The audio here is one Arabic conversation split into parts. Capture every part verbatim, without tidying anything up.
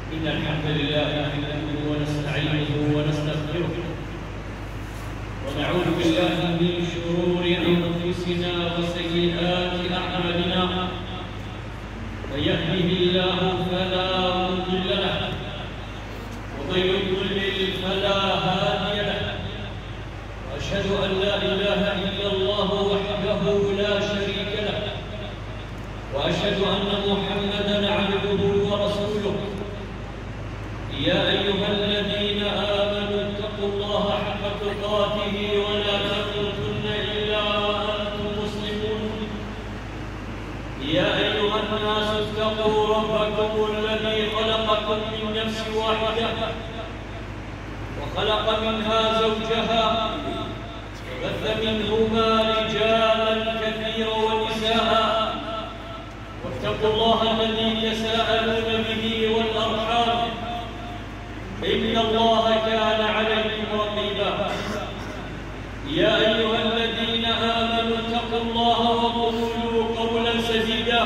إن الحمد لله نحمده ونستعينه ونستغفره ونعوذ بالله من شرور أنفسنا وسيئات أعمالنا. من يهده الله فلا مضل له ومن يضلل فلا هادي له. وأشهد أن لا إله إلا الله وحده لا شريك له، وأشهد أن محمدًا عبده ورسوله. يا أيها الذين آمنوا اتقوا الله حق تقاته ولا تموتن إلا وأنتم مسلمون. يا أيها الناس اتقوا ربكم الذي خلقكم من نفس واحدة وخلق منها زوجها وبث منهما رجالا كثيرا ونساء، واتقوا الله الذي تساءلون به والأرحام إن الله كان عليكم رقيبا. يا أيها الذين آمنوا اتقوا الله وقولوا قولا سديدا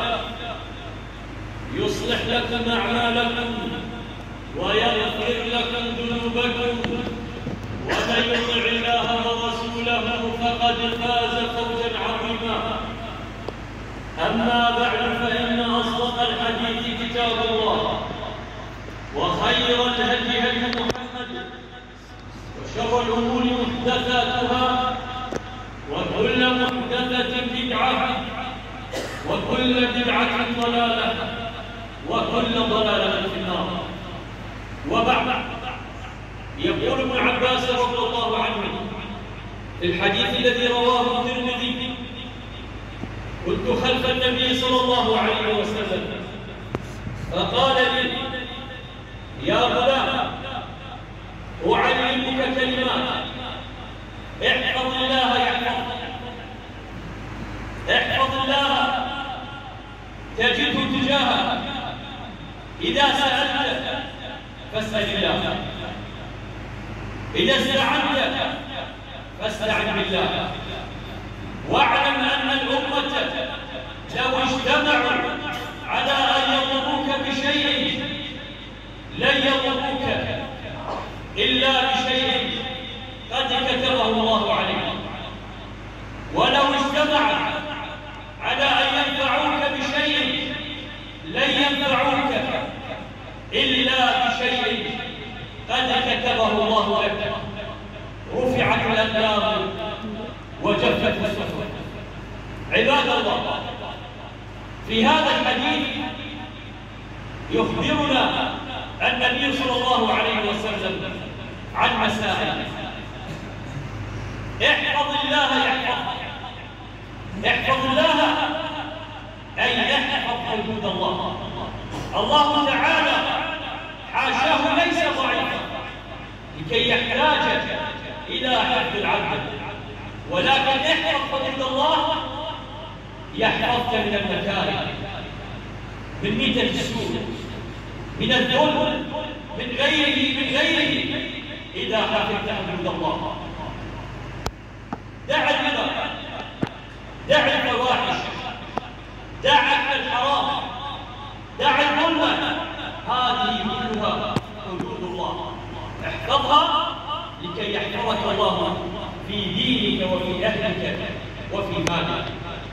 يصلح لكم أعمالكم ويغفر لكم ذنوبكم، ومن يطع الله ورسوله فقد فاز فوزا عظيما. أما بعد، فإن أصدق الحديث كتاب الله، وخير الهدي هدي محمد، وشر الأمور محدثاتها، وكل محدثة بدعة، وكل بدعة ضلالة، وكل ضلالة في النار. وبعد، يقول ابن عباس رضي الله عنه في الحديث الذي رواه الترمذي: كنت خلف النبي صلى الله عليه وسلم فقال لي: يا غلام، أعلمك كلمات، احفظ الله يحفظك، احفظ الله تجده تجاهك، إذا سألت فاسأل الله، إذا استعنت فاستعن بالله. واعلم أن الأمة لو اجتمعوا على أن يضروك بشيء لن يضروك إلا بشيء قد كتبه الله عليك، ولو اجتمعوا على أن ينفعوك بشيء لن ينفعوك إلا بشيء قد كتبه الله لك. رفعت الأقلام وجفت الصحف. عباد الله، في هذا الحديث يخبرنا النبي صلى الله عليه وسلم عن مسائل. احفظ الله يحفظك، احفظ الله أي احفظ حدود الله. الله تعالى حاشاه ليس ضعيفا لكي يحتاج إلى حفظ العبد، ولكن احفظ حدود الله يحفظك من المكاره، من ميتة السوء، من الظلم، من غيره من غيره إذا حفظت حدود الله. دع الربا، دع الفواحش، دع الحرام، دع الظلم، هذه كلها حدود الله. احفظها لكي يحفظك الله في دينك وفي أهلك وفي مالك.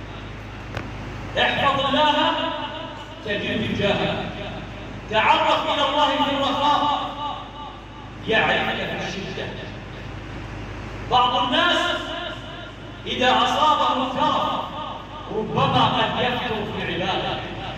احفظ الله تجد تجاهك. تعرف إلى الله في الرخاء يعرفك في الشدة. بعض الناس إذا أصابه الترف ربما قد يفتر في العبادة،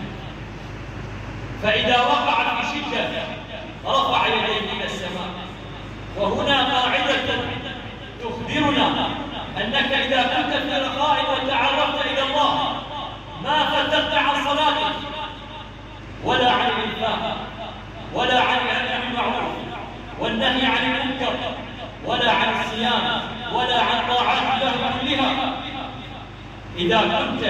فإذا وقع في شدة رفع يديه إلى السماء. وهنا قاعدة تخبرنا أنك إذا كنت في رخاء وتعرفت إلى الله ما فترت عن صلاتك ولا عن الإنفاق ولا عن الأمر بالمعروف والنهي عن المنكر ولا عن الصيام ولا عن طاعات الله كلها. إذا كنت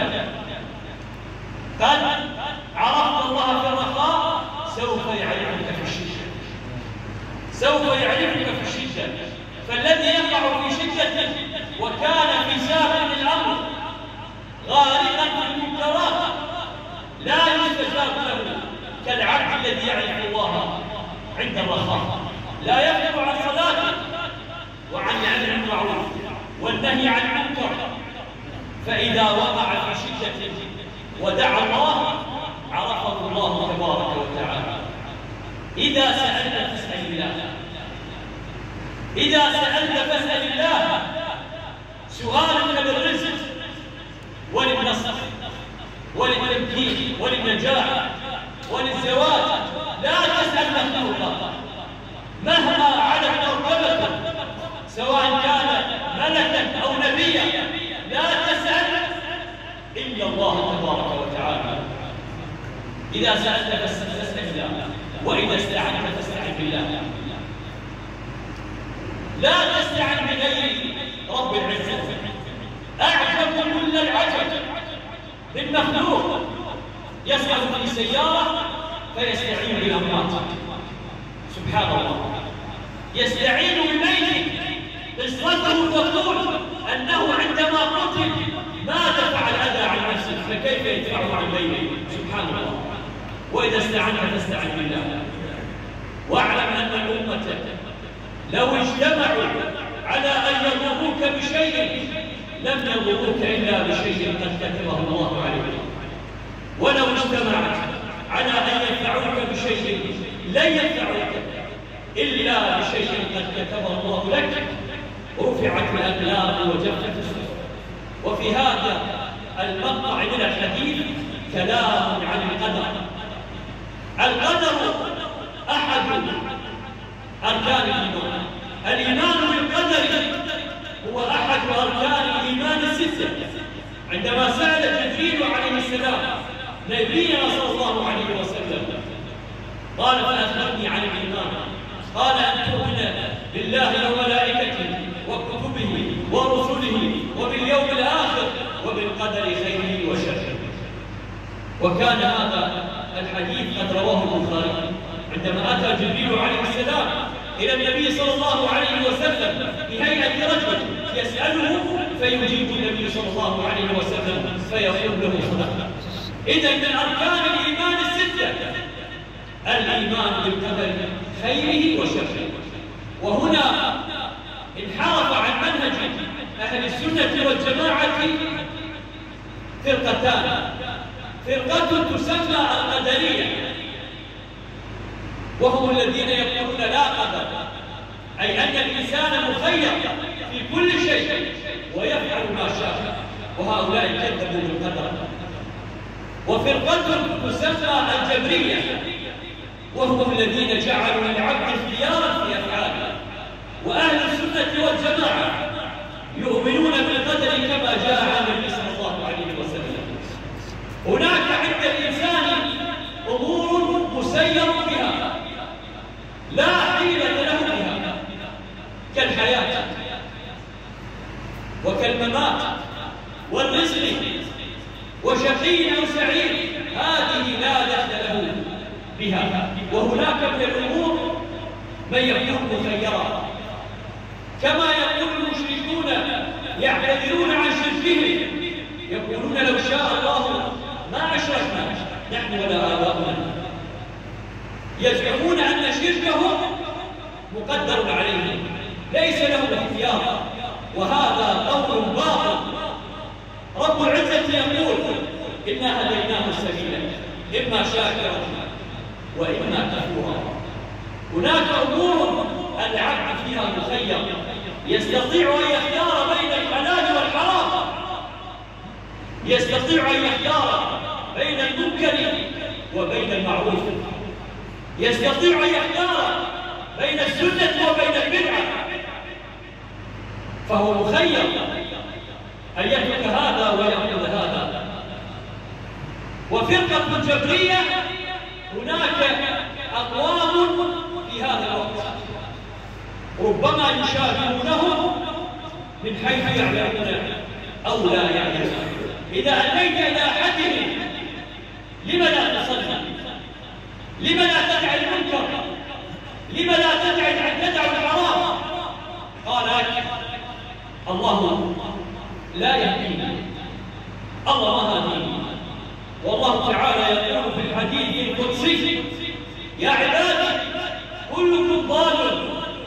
قد عرفت الله في الرخاء سوف يعرفك في الشدة، سوف يعرفك في الشدة. فالذي يقع في شدة وكان في ساحل الأمر غارقا في المنكرات لا يستجاب له كالعبد الذي يعرف الله عند الرخاء، لا يفتر عن صلاته وعن الامر بالمعروف والنهي عن المنكر، فاذا وقع في شده ودعا الله عرفه الله تبارك وتعالى. اذا سالت فاسال الله، اذا سالت فاسال الله. سؤالك للرزق وللنصر وللتمكين وللنجاح وللزواج لا تسأل مخلوقا مهما علت مرتبته، سواء كان ملكا أو نبيا، لا تسأل إلا الله تبارك وتعالى. إذا سألت فاسأل الله، وإذا استعنت فاستعن بالله. لا تستعن بغير رب العزة. أعجب كل العجب من مخلوق يسأل في سيارة فيستعين بالأموات. سبحان الله، يستعين بميت قصته تقول أنه عندما قتل ما دفع الأذى عن نفسه، فكيف يدفعه عن غيره؟ سبحان الله. وإذا استعنت فاستعن بالله. واعلم أن الأمة لو اجتمعوا على أن يضروك بشيء لم يضروك إلا بشيء قد كتبه الله عليك، ولو اجتمعت على أن ينفعوك بشيء لن ينفعوك إلا بشيء قد كتبه الله لك. رفعت الأقلام وجفت الصحف. وفي هذا المقطع من الحديث كلام عن القدر. القدر أحد أركان الإيمان. الإيمان بالقدر هو أحد أركان الإيمان الستة. عندما سأل جبريل عليه السلام نبينا صلى الله عليه وسلم قال فأخبرني عن الإيمان، قال أن تؤمن بالله وملائكته وكتبه ورسله وباليوم الآخر وبالقدر خيره وشره. وكان هذا الحديث قد رواه البخاري عندما أتى جبريل عليه السلام إلى النبي صلى الله عليه وسلم بهيئة رجل يسأله فيجيب النبي صلى الله عليه وسلم فيقول له صدقت. إذا من أركان الإيمان الستة الإيمان بالقدر خيره وشره. وهنا انحرف عن منهج أهل السنة والجماعة فرقتان. فرقة تسمى القدرية وهم الذين يقولون لا قدر، أي أن الإنسان مخير في كل شيء ويفعل ما شاء، وهؤلاء كذبوا بالقدر. وفرقة تسمى الجبرية وهم الذين جعلوا للعبد اختيارا في أفعاله. وأهل السنة والجماعة يؤمنون بالقدر كما جاء عن النبي صلى الله عليه وسلم. هناك عند الإنسان أمور مسير بها لا حيلة له بها، كالحياة وكالممات والرزق وشقي أو سعيد، هذه لا دخل له بها. وهناك من الأمور من يكون مخيرا، كما يقول المشركون يعتذرون عن شركهم يقولون لو شاء الله ما أشركنا نحن ولا آباؤنا. يزعمون أن شركهم مقدر عليهم ليس لهم اختيار، وهذا قول باطل. رب العزة يقول إنا هديناه السبيل إما شاكرا وإما كفورا. هناك أمور العبد فيها مخير يستطيع أن يختار بين الحلال والحرام، يستطيع أن يختار بين المنكر وبين المعروف، يستطيع أن يختار بين السنة وبين البدعة، فهو مخير أن يترك هذا ويأخذ هذا. وفرقة الجبرية هناك أقوام في هذا الوقت ربما يشابهونهم من حيث يعلمون أو لا يعلمون. إذا أتيت إلى أحدهم لم لا تصلي؟ لم لا تدع المنكر؟ لم لا تدع أن تدع الحرام؟ قال الله لا يهدينا، الله ما هدينا. والله تعالى يقول في الحديث القدسي يا عبادي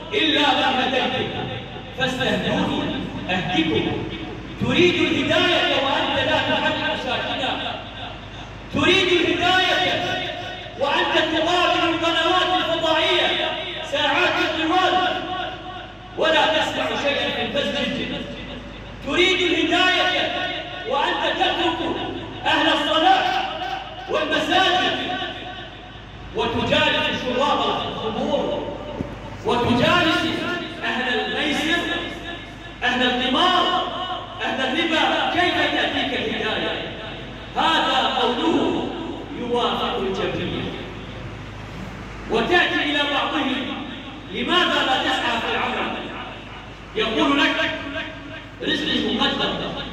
إلا من هديتك فاستهدوني أهدكم. تريد الهداية وأنت لا تحل ساكنا، تريد الهداية وأنت تقابل القنوات الفضائية ساعات الطوال ولا تسمع شيئا في المسجد، تريد الهداية وأنت تترك أهل الصلاة والمساجد وتجالس شراب الخمور وتجالس أهل الميسر أهل القمار أهل الربا. كيف تأتيك الهداية؟ هذا قوله يوافق الجبرية. وتأتي إلى بعضهم لماذا لا تسعى في العمل؟ يقول لك رزقي مقدر.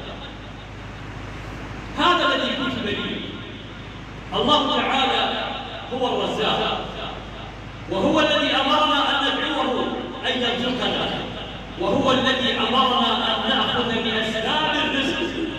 هذا الذي كتب لي. الله تعالى هو الرزاق، وهو الذي أمرنا أن ندعوه أن يرزقنا، وهو الذي أمرنا أن نأخذ بأسباب الرزق.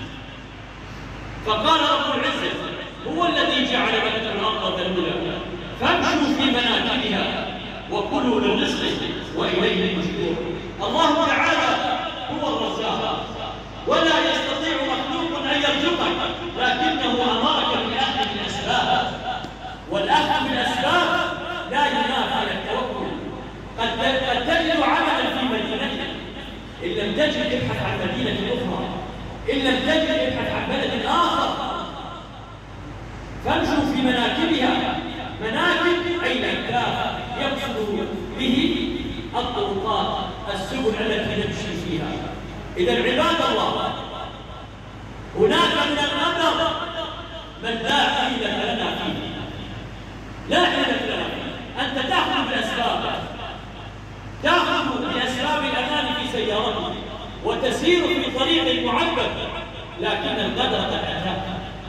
فقال رب العزة هو الذي جعل لكم الأرض ذلولا فامشوا في مناكبها وكلوا من رزقه وإليه النشور. الله تعالى هو الرزاق، ولا يستطيع مخلوق أن يرزقك، لكنه أمرك بالأخذ بالأسباب، والأخذ بالأسباب لا ينافي التوكل. قد تجد عملا في مدينتك، إن لم تجد ابحث عن مدينة أخرى، إن لم تجد ابحث عن بلد آخر. فامشوا في مناكبها. مناكب أي الأكتاف يقصد به الطرقات السبل التي نمشي فيها. إذا عباد الله هناك من الأمر من لا حيلة لنا فيه، لا حيلة لنا فيه. أنت تأخذ بالأسباب، تأخذ بأسباب الأمان في سيارتك وتسير في طريق معبد، لكن القدر قد أتاك.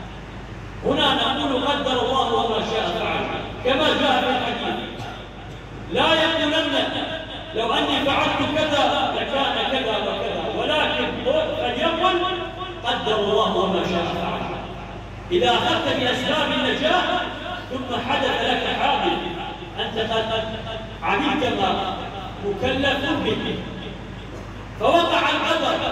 هنا نقول قدر الله وما شاء فعل، كما جاء في الحديث. لا يقولن لو أني فعلت كذا لكان كذا وكذا، ولكن فليقل قدر الله وما شاء فعل. إذا أخذت بأسباب النجاة ثم حدث لك حادث أنت قد عملت ما مكلف به فوقع القدر،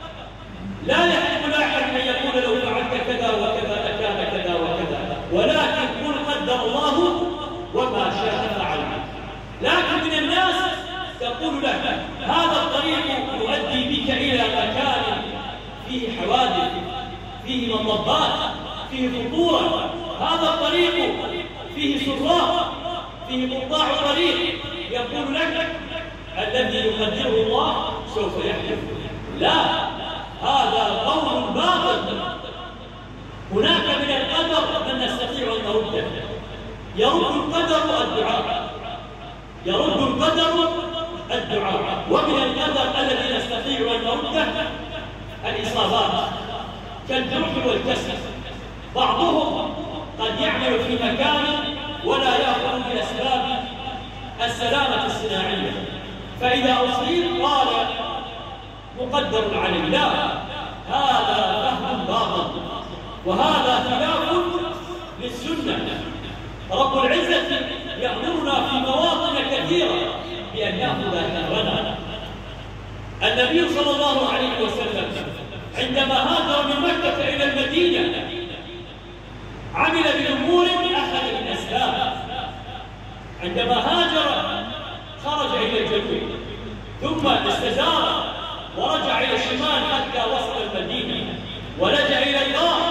لا يحق لاحد أن يقول لو فعلت كذا وكذا لكان كذا وكذا، ولكن قل قدر الله وما شاء فعل. لكن من الناس تقول له هذا الطريق يؤدي بك إلى مكان فيه حوادث، فيه مطبات، فيه خطورة، هذا الطريق فيه سراق، فيه قطاع طريق. يقول لك الذي يقدره الله سوف يحدث. لا، هذا قول باطل. هناك من القدر من نستطيع أن نرده. يرد القدر الدعاء، يرد القدر الدعاء. ومن القدر الذي نستطيع أن نرده الإصابات كالجرح والكسر. بعضهم قد يعمل في مكان ولا يأخذ بأسباب السلامة الصناعية، فإذا أصيب قال مقدر عليه. لا، هذا فهم باطل، وهذا خلاف للسنة. رب العزة يأمرنا في مواطن كثيرة بأن نأخذ ثأرنا. النبي صلى الله عليه وسلم عندما هاجر من مكة إلى المدينة عمل بأمور أخذ بالأسباب. عندما هاجر خرج إلى الجنوب ثم استدار ورجع إلى الشمال حتى وصل المدينة ولجأ إلى الله.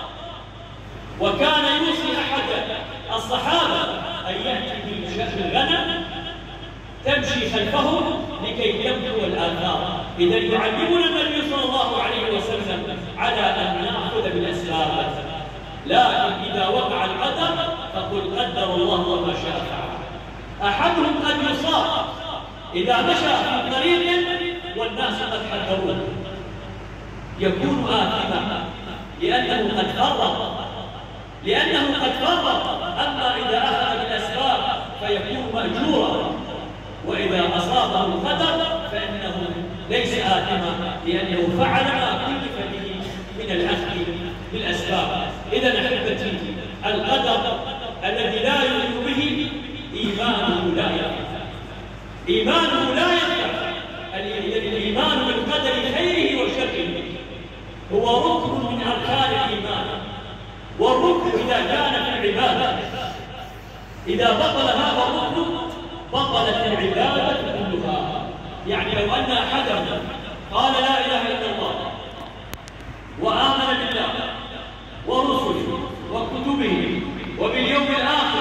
وكان يوصي أحد الصحابة أن يأتي بالغنم تمشي خلفهم لكي تبدو الآثار. إذا يعلمنا النبي صلى الله عليه وسلم على أن نأخذ بالأسباب، لكن إذا وقع القدر فقل قدر الله وما شاء فعل. أحدهم قد يصاب إذا مشى في طريق والناس قد حذروه، يكون آثما لأنه قد فرط، لأنه قد فرط. أما إذا أخذ بالأسباب فيكون مأجورا، وإذا أصابه القدر فإنه ليس آثما لأنه فعل ما كلف به من الأخذ بالأسباب. إذا أحبتي، القدر الذي لا يؤمن به إيمانه لا يقف. إيمانه لا ينفع. الإيمان بالقدر خيره وشره هو ركن من أركان الإيمان، والركن إذا كان في العبادة إذا بطل هذا الركن بطلت العبادة كلها. يعني لو أن أحدنا قال لا إله إلا الله وآمن بالله ورسله وكتبه وباليوم الآخر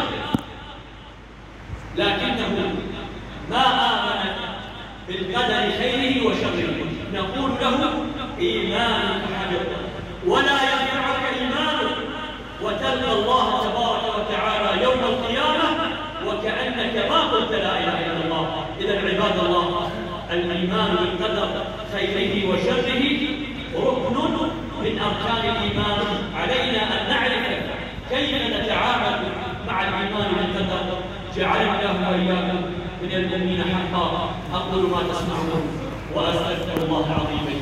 لكنه ما آمن بالقدر خيره وشره، نقول له إيمانك حبط ولا ينفعك إيمانك، وتلقى الله تبارك وتعالى يوم القيامة وكأنك ما قلت لا إله إلا الله. إذا عباد الله، الإيمان بالقدر خيره وشره ركن من أركان الإيمان. علينا أن نعرف كيف نتعامل مع الإيمان بالقدر. جعلنا الله وإياكم من المؤمنين حقا. أقول ما تسمعون وأستغفر الله العظيم لي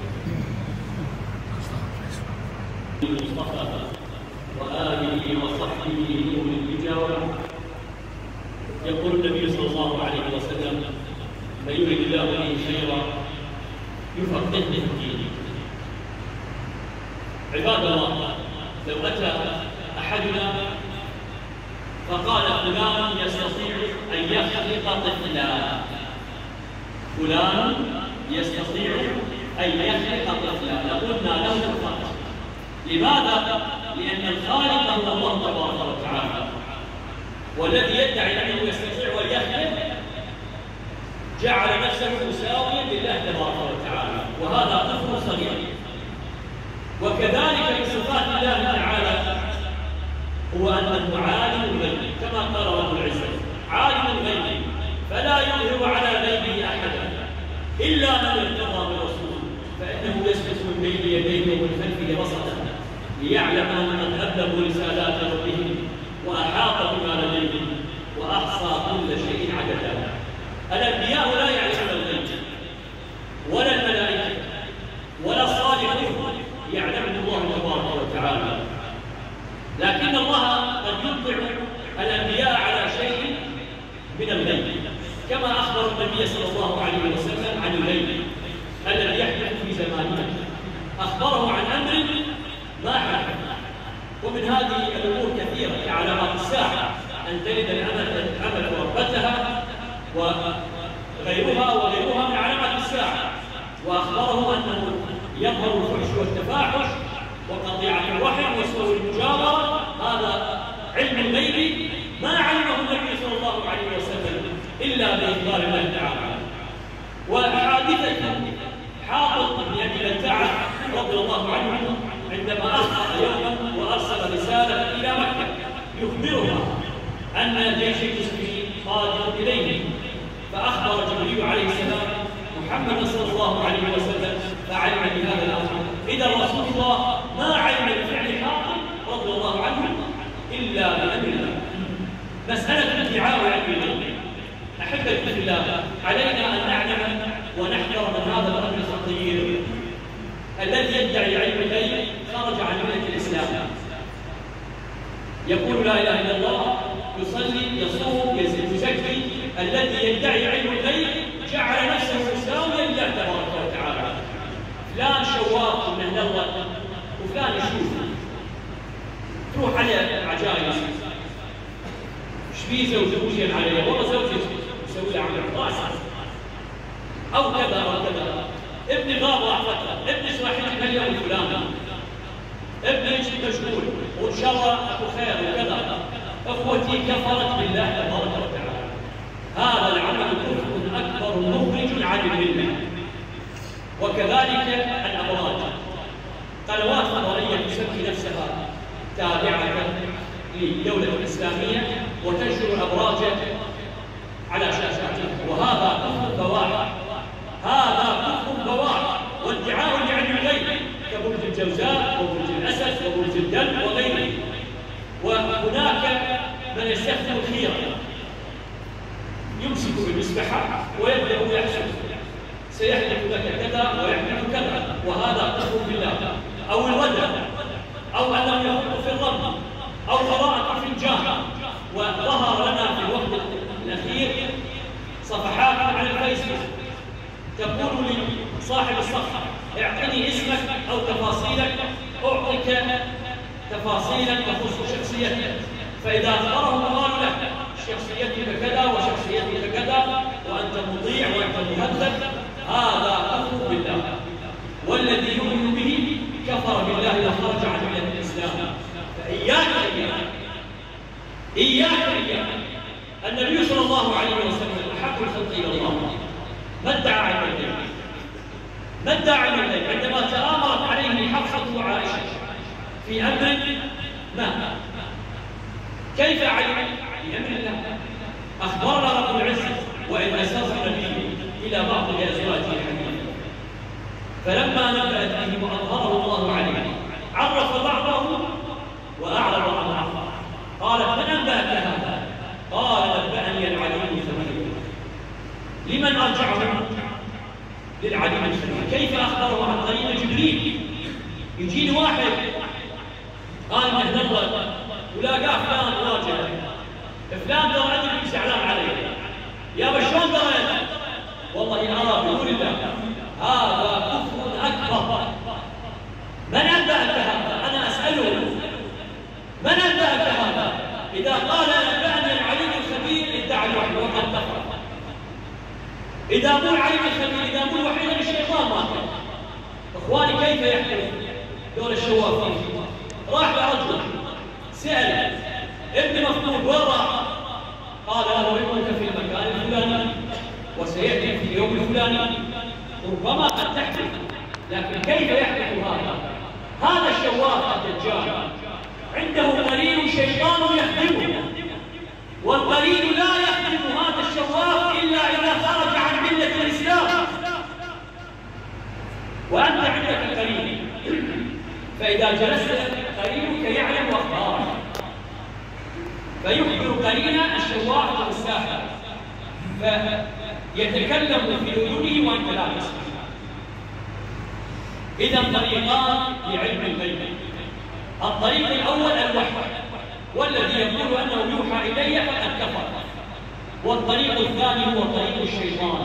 المصطفى وآله وصحبه نور التجارة. يقول النبي صلى الله عليه وسلم: من يريد الله به خيرا يفقهه في الدين. عباد الله، لو أتى أحدنا فقال فلان يستطيع أن يخلق طفلا، فلان يستطيع أن يخلق طفلا، لقلنا له الخلق. لماذا؟ لأن الخالق هو الله تبارك وتعالى، والذي يدعي أنه يستطيع أن يخلق جعل نفسه مساويا لله تبارك وتعالى، وهذا كفر صغير. وكذلك من صفات الله تعالى هو أنه عالم الغيب، كما قال رب العزة: عالم الغيب فلا يظهر على غيبه أحدا إلا من ارتضى برسول فإنه يسلك من بين يديه ومن خلفه رصدا ليعلم أن قد أبلغوا رسالات ربهم وأحاط بما لديهم وأحصى كل شيء عددا. الأنبياء لا يعلمون الغيب، ولا الملائكة ولا الصالحون يعلمهم الله تبارك وتعالى، لكن الله قد يطلع الأنبياء على شيء من الغيب، كما أخبر النبي صلى الله عليه وسلم عن الغيب الذي يحدث في زماننا. أخبره عن أمر ما حدث، ومن هذه الأمور كثيرة كعلامات الساعة، أن تلد الأمة ربتها وغيرها وغيرها من علامات الساعة. وأخبره أنه يظهر الفحش والتفاحش وقطيعة الرحم وسوء المجاورة، هذا علم الغيب ما علمه النبي صلى الله عليه وسلم إلا بإخبار الله تعالى. وحادثة حاطب بن أبي بلتعة رضي الله عنه عندما أخبر يوما وأرسل رسالة إلى مكة يخبرها أن جيش المسلمين قادم إليه، فأخبر جبريل عليه السلام محمد صلى الله عليه وسلم فعلم بهذا الأمر. إذا رسول الله ما علم بفعل حاطب رضي الله عنه إلا بأمر الله. مسألة ادعاء علم الغيب، أحبتي في الله، علينا أن نعلم ونحذر من هذا الأمر الخطير. الذي يدعي علم الغيب خرج عن ملة الإسلام، يقول لا إله إلا الله، يصلي يصوم يزكي. الذي يدعي علم الغيب جعل نفسه مساويا لله تبارك وتعالى. فلان شواف من الله وفلان يشوف، تروح عليه عجائز، شبيه زوجي عليه، والله زوجي يسوي له عمل راسه او كذا او كذا، ابني غاب راح فتره، ابني صحيح اليوم الفلاني، ابني يجي مشغول وان شاء الله اكو خير وكذا. اخوتي كفرت بالله تبارك وتعالى. هذا العمل كفر اكبر مخرج عن المله. وكذلك الابراج، قنوات فضائيه تسمي نفسها تابعه للدوله الاسلاميه وتنشر ابراجا على شاشاتها، وهذا كفر بواح، هذا كفر بواح وادعاء لعلم الغيب كبرج الجوزاء وبرج الاسد وبرج الدم وغيره. وهناك من يستخدم الخيره، يمسك بالمسبحه ويبدا يحسب سيحدث لك كذا ويحدث كذا، وهذا كفر بالله. او الودع، او انه يخط في الرمل، او قراءه في الجامع. وظهر لنا في الوقت الاخير صفحات تقول لصاحب الصفحة اعطني اسمك أو تفاصيلك، أعطيك تفاصيلا تخص شخصيتك، فإذا أخبره قال له شخصيتك كذا وشخصيتك كذا وأنت مطيع وأنت مهذب، هذا كفر بالله، والذي يؤمن به كفر بالله وخرج عن ملة الإسلام. فإياك إياك إياك إياك النبي صلى الله عليه وسلم أحب الخلق إلى الله، ما ادعى علم الغيب، ما ادعى علم الغيب عندما تآمرت عليه حفصة وعائشة في أمر ما، كيف علم؟ بأمر الله. أخبرنا رب العزة وإذ أسر النبي إلى بعض أزواجه الحديث، فلما نبأت به وأظهره الله عليه عرف بعضه وأعرض عن بعض. قالت من أنبأك هذا؟ قال نبأني العليم الخبير. لمن أرجعه؟ للعليم الخبير. كيف أخبره عن طريق جبريل؟ يجيني واحد قال مهلا الله ولاقاه فلان راجع، فلان ترى عندك زعلان علي، يا بشون ترى والله أرى بنور الله هذا كفر أكبر. من أنبأك هذا؟ أنا أسأله من أنبأك هذا؟ إذا قال أنبأني العليم الخبير ادعى الوحي وقد كفر. إذا مو العليم الخبير، إذا مو الوحي الشيطان ما كان. إخواني كيف يحدث دول الشوافين؟ راح لرجل سأل ابن مفقود وين راح؟ قال له ابنك في المكان الفلاني وسيأتي في اليوم الفلاني. ربما قد تحدث، لكن كيف يحدث هذا؟ هذا الشواف الدجال عنده قرين شيطان يخدمه، والقرين لا يخدم هذا الشواف إلا إذا خرج عن ملة الإسلام. وأنت عندك قرين، فإذا جلست قرينك يعلم أخبارك، فيخبر قرين الشواف أو الساحر فيتكلم في أذنه وأنت لا تسمع. إذا طريقان لعلم الغيب. الطريق الأول الوحي، والذي يقول أنه يوحى إلي فقد كفر. والطريق الثاني هو طريق الشيطان،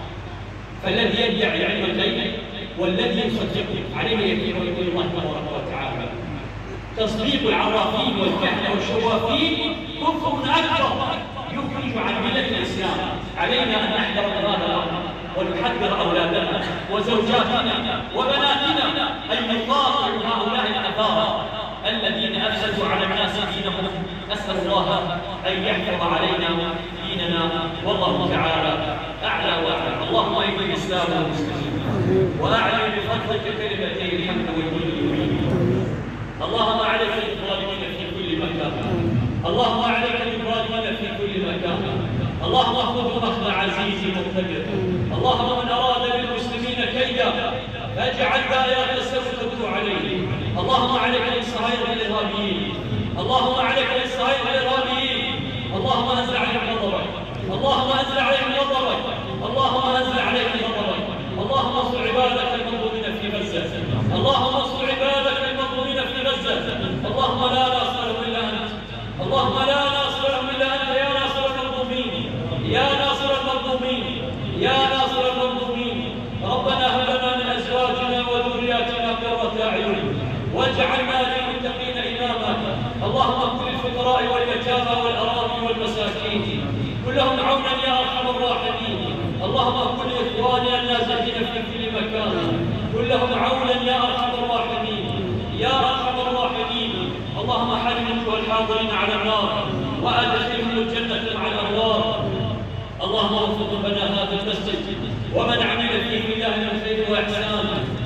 فالذي يدعي علم الغيب والذي يصدقه عليه يكون يقول الله تبارك وتعالى. تصديق العرافين والكهنة والشوافين كفر أكبر يخرج عن ملة الإسلام. علينا أن نحذر من هذا الأمر ونحذر أولادنا وزوجاتنا وبناتنا أن يقاطعوا هؤلاء الأثار الذين أفسدوا على الناس دينهم. نسأل الله أن يحفظ علينا ديننا، والله تعالى أعلى وأعلى. اللهم أعز الإسلام والمسلمين وأعلي بفضلك كلمتي الحمد والمجد. اللهم عليك بالظالمين في كل مكان، اللهم عليك بالظالمين في كل مكان، اللهم اخذهم اخذ عزيز مقتدر. اللهم من اراد بالمسلمين كيدا فاجعل دائرة السوء عليه. اللهم عليك بالصهاينة الارهابيين، اللهم عليك بالصهاينة الارهابيين. اللهم انزل عليهم غضبك، اللهم انزل عليهم غضبك، اللهم انزل عليهم غضبك. اللهم انصر عبادك المظلومين في غزة، اللهم انصر عبادك المظلومين في غزة. اللهم لا ناصر لهم الا انت، اللهم لا ناصر لهم الا انت يا ناصر المظلومين، يا ناصر المظلومين، يا ناصر المظلومين. ربنا هب لنا من ازواجنا وذرياتنا قرة اعين واجعلنا للمتقين اماما. اللهم اغفر للفقراء واليتامى والارامل والمساكين كلهم عونا يا ارحم الراحمين. اللهم اغفر لاخواننا النازحين في كل مكان كلهم عونا يا ارحم الراحمين، يا ارحم الراحمين. اللهم حرم الحاضرين على النار وادخلهم الجنة مع الابرار. اللهم وفق ربنا هذا المسجد ومن عمل فيه من اهل الخير واحسان.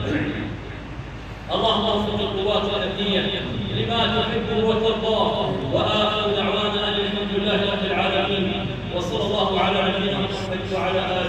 اللهم وفق القوات الامنيه لما تحبه وترضاه. واخر دعوانا ان الحمد لله رب العالمين، وصلى الله على نبينا محمد وعلى اله